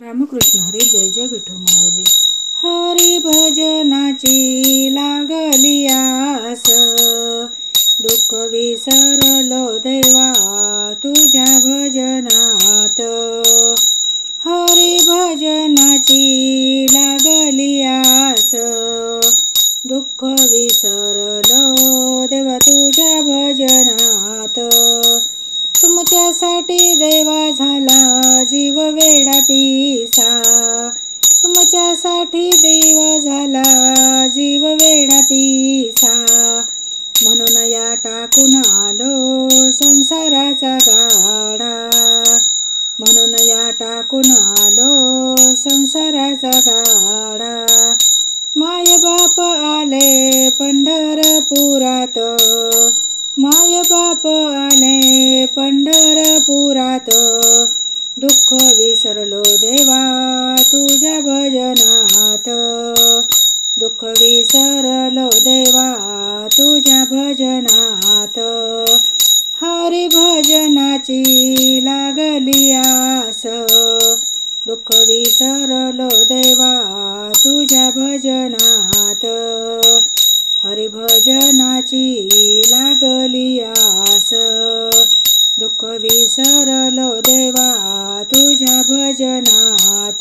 रामकृष्ण हरी. जय जय विठू माऊली. हरी भजनाची लागली आस, दुःख विसरलो देवा तुझ्या भजनात. हरी भजनाची लागली आस, दुःख विसरलो देवा तुझ्या भजनात. तुमच्यासाठी देवा झाला जीव वेडा पिसा, तुमच्यासाठी देव झाला जीव वेडा पिसा. म्हणून या टाकून आलो संसाराचा गाडा, म्हणून या टाकून आलो संसाराचा गाडा. माय बाप आले पंढरपुरात, माय बाप आले पंढरपुरात. दुःख विसरलो देवा तुझ्या भजनात, दुःख विसरलो देवा तुझ्या भजनात. हरी भजनाची लागली आस, दुःख विसरलो देवा तुझ्या भजनात. हरी भजनाची लागली आस, दुःख विसरलो देवा तुझ्या भजनात.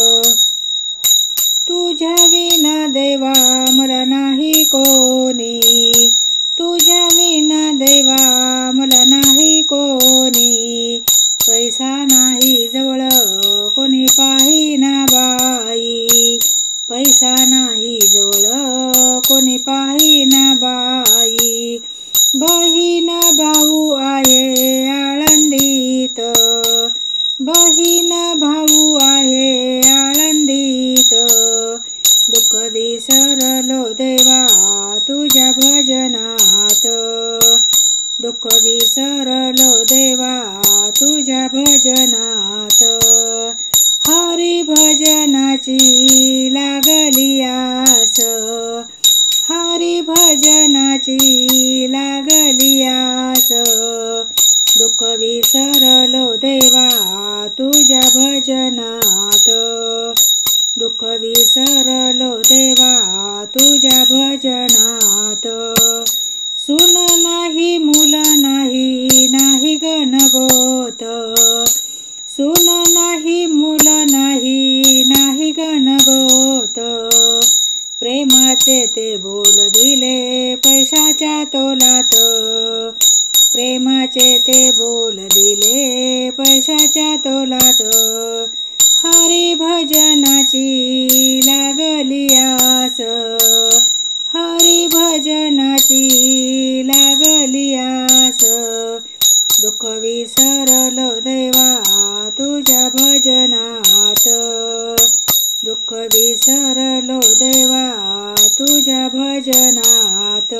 तुझ्या विना देवा मला नाही कोणी, तुझ्या विना देवा मला नाही कोणी. पैसा नाही जवळ कोणी पाहिना बाई, पैसा नाही जवळ कोणी पाहिना बाई. बहीण भाऊ आहे आळंदीत, बहीण भाऊ आहे आळंदीत. दुःख विसरलो देवा तुझ्या भजनात, दुःख विसरलो देवा तुझ्या भजनात. हरी भजनाची लागली आस, हरी भजनाची लागली आस. दुःख विसरलो देवा तुझ्या भजनात, दुःख विसरलो देवा तुझ्या भजनात. सून नाही मूल नाही नाही गणगोत, सून नाही मूल नाही नाही गणगोत. प्रेमाचे ते बोल दिले पैशाच्या तोलात, प्रेमाचे ते बोल दिले पैशाच्या तोलात. हरी भजनाची लागली आस, हरी भजनाची लागली आस. दुःख विसरलो देवा तुझ्या भजनात, दुःख विसरलो देवा तुझ्या भजनात.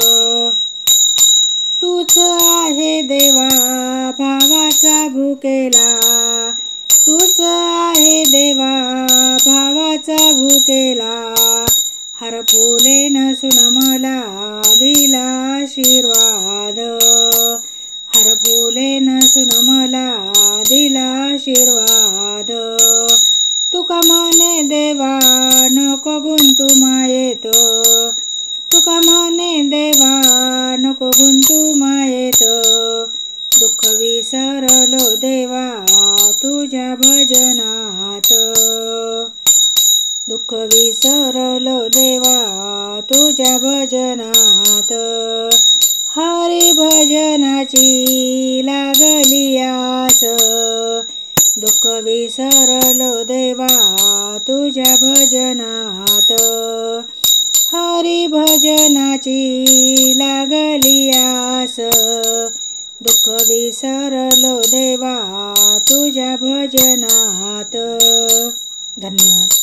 तूच आहे देवा भावाचा भुकेला, तूच आहे देवा भावाचा भुकेला. हर फुले नसून मला दिला आशीर्वाद, हर फुले नसून मला दिला आशीर्वाद. तुका म्हणे देवा नको गुंतू मायेत, तुका म्हणे देवा नको गुंतू मायेत. दुःख विसरलो देवा तुझ्या भजनात, दुःख विसरलो देवा तुझ्या भजनात. हरी भजनाची लागली आस, दुःख विसरलो देवा तुझ्या भजनात. हरी भजनाची लागली आस, दुःख विसरलो देवा तुझ्या भजनात. धन्यवाद.